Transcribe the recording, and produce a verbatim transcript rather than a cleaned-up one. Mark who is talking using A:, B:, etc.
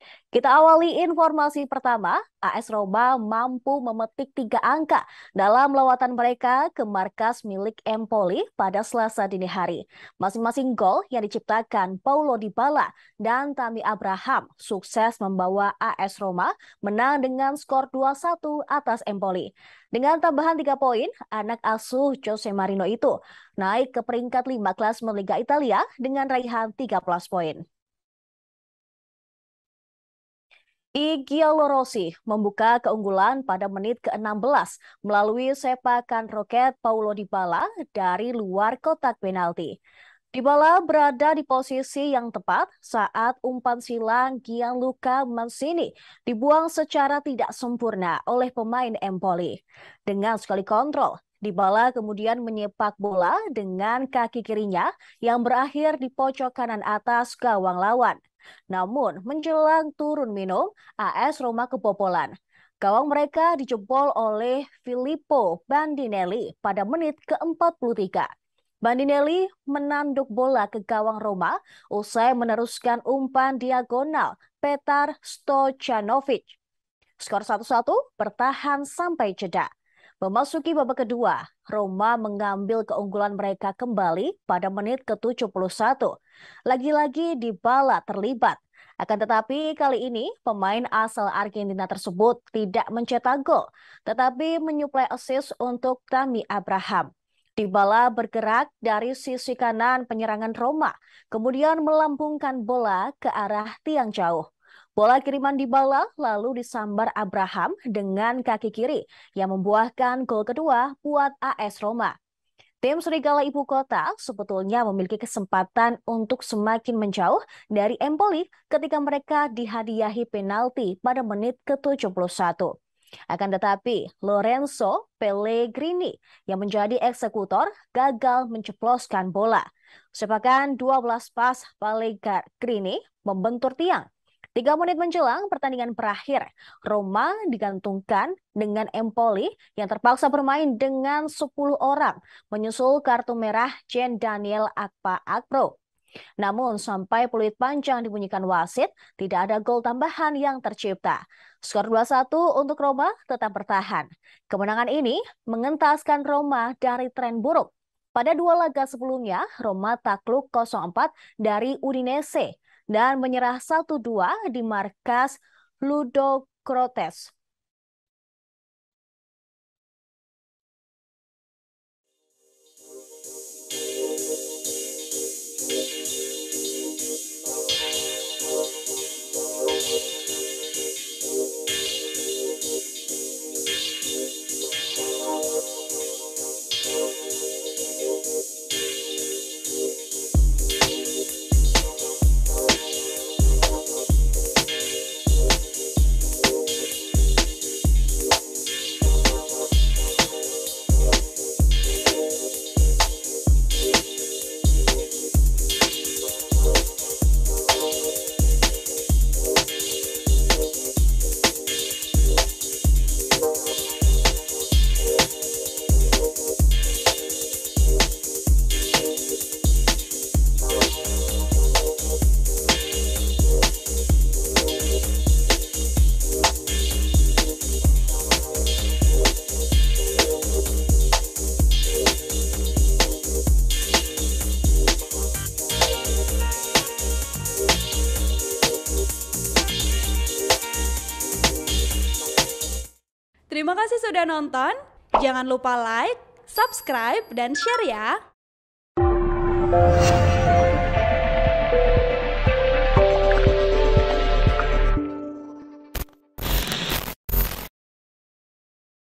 A: Kita awali informasi pertama, A S Roma mampu memetik tiga angka dalam lawatan mereka ke markas milik Empoli pada Selasa dini hari. Masing-masing gol yang diciptakan Paulo Dybala dan Tammy Abraham sukses membawa A S Roma menang dengan skor dua satu atas Empoli. Dengan tambahan tiga poin, anak asuh Jose Mourinho itu naik ke peringkat lima klasemen Liga Italia dengan raihan tiga belas poin. Igor Rossi membuka keunggulan pada menit ke enam belas melalui sepakan roket Paulo Dybala dari luar kotak penalti. Dybala berada di posisi yang tepat saat umpan silang Gianluca Mancini dibuang secara tidak sempurna oleh pemain Empoli. Dengan sekali kontrol, Dybala kemudian menyepak bola dengan kaki kirinya yang berakhir di pojok kanan atas gawang lawan. Namun, menjelang turun minum, A S Roma kebobolan. Gawang mereka dijebol oleh Filippo Bandinelli pada menit ke empat puluh tiga. Bandinelli menanduk bola ke gawang Roma usai meneruskan umpan diagonal Petar Stojanovic. Skor satu satu bertahan sampai jeda. Memasuki babak kedua, Roma mengambil keunggulan mereka kembali pada menit ke tujuh puluh satu. Lagi-lagi Dybala terlibat. Akan tetapi kali ini pemain asal Argentina tersebut tidak mencetak gol, tetapi menyuplai assist untuk Tammy Abraham. Dybala bergerak dari sisi kanan penyerangan Roma, kemudian melambungkan bola ke arah tiang jauh. Bola kiriman Dybala lalu disambar Abraham dengan kaki kiri yang membuahkan gol kedua buat A S Roma. Tim Serigala Ibu Kota sebetulnya memiliki kesempatan untuk semakin menjauh dari Empoli ketika mereka dihadiahi penalti pada menit ke tujuh puluh satu. Akan tetapi, Lorenzo Pellegrini yang menjadi eksekutor gagal menceploskan bola. Sepakan dua belas pas Pellegrini membentur tiang. Tiga menit menjelang pertandingan berakhir, Roma digantungkan dengan Empoli yang terpaksa bermain dengan sepuluh orang, menyusul kartu merah Jean Daniel Akpa Akpro. Namun sampai peluit panjang dibunyikan wasit, tidak ada gol tambahan yang tercipta. Skor dua satu untuk Roma tetap bertahan. Kemenangan ini mengentaskan Roma dari tren buruk. Pada dua laga sebelumnya, Roma takluk nol empat dari Udinese dan menyerah satu dua di markas Ludogorets.
B: Terima kasih sudah nonton. Jangan lupa like, subscribe, dan share ya.